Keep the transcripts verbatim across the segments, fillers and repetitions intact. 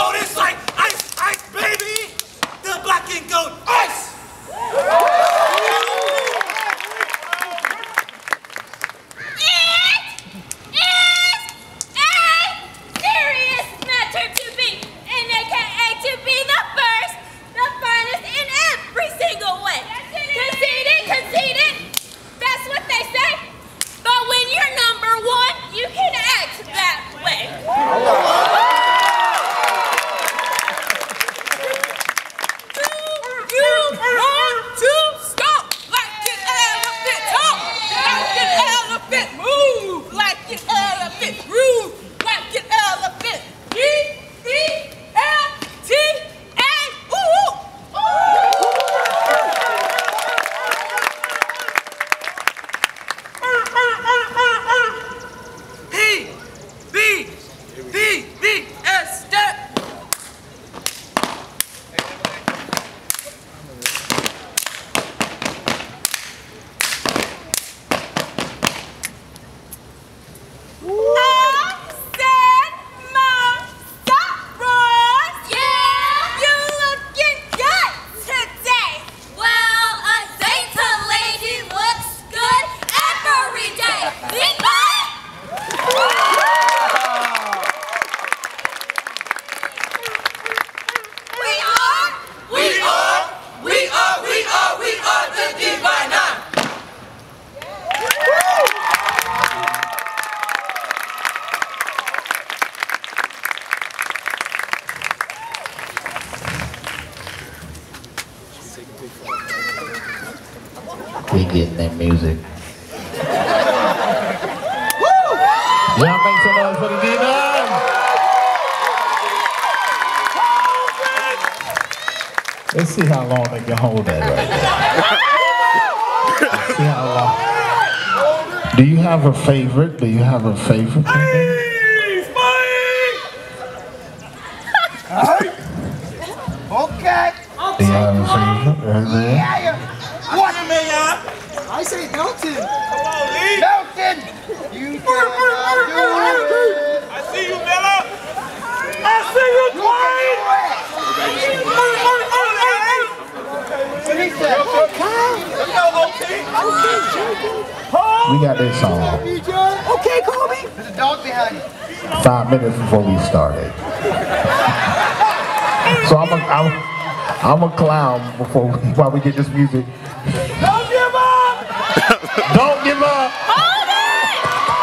goat is like ice, ice, baby. The black and gold ice. We getting that music. Y'all make some noise for the D-Man. Let's see how long they can hold that right there. Let's see how long. Do you have a favorite? Do you have a favorite? Hey, Spike! Okay. Do you have a favorite right there? Yeah. What you mean, y'all? I say Milton. Come on, Lee. Milton. You cannot do it. I see you, Bella. I see you, Dwight. What he said? We got this song. Okay, Kobe. There's a dog behind you. Five minutes before we started. So I'm a, I'm, I'm a clown before we, while we get this music. Don't give up! Don't give up! Hold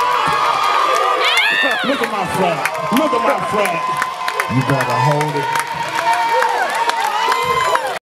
it! Look at my front. Look at my front. You better hold it.